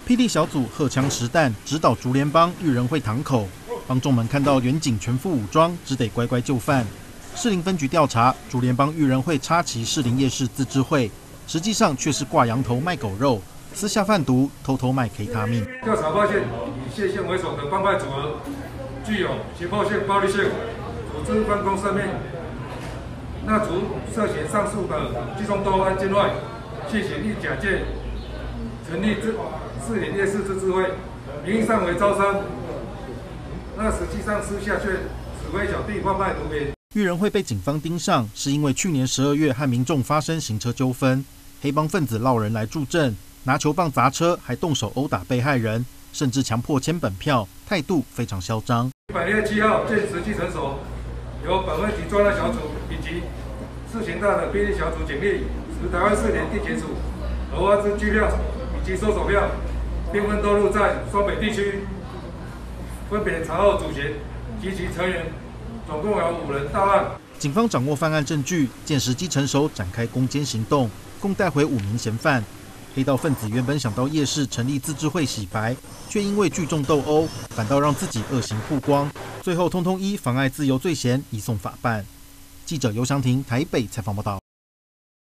霹雳小组荷枪实弹直捣竹联帮育人会堂口，帮众们看到远警全副武装，只得乖乖就范。士林分局调查，竹联帮育人会插旗士林夜市自治会，实际上却是挂羊头卖狗肉，私下贩毒，偷偷卖 K 他命。 调查发现，以谢县为首的帮派组合具有胁迫性、暴力性、组织分工上面。那除涉嫌上述的聚众斗殴案件外，现行亦假借成立士林夜市自治会，名义上为招商，那实际上私下却指挥小弟贩卖毒品。 育人会被警方盯上，是因为去年12月和民众发生行车纠纷，黑帮分子闹人来助阵，拿球棒砸车，还动手殴打被害人，甚至强迫签本票，态度非常嚣张。 本月7号见实际成熟，由本分局专案小组以及市刑大的霹雳小组警力，使台湾士林地检署核发之拘票以及搜索票，并分都入在双北地区，分别查获主嫌及其成员，总共有5人到案。 警方掌握犯案证据，见时机成熟，展开攻坚行动，共带回5名嫌犯。黑道分子原本想到夜市成立自治会洗白，却因为聚众斗殴，反倒让自己恶行曝光，最后通通依妨碍自由罪嫌移送法办。记者尤祥廷台北采访报道。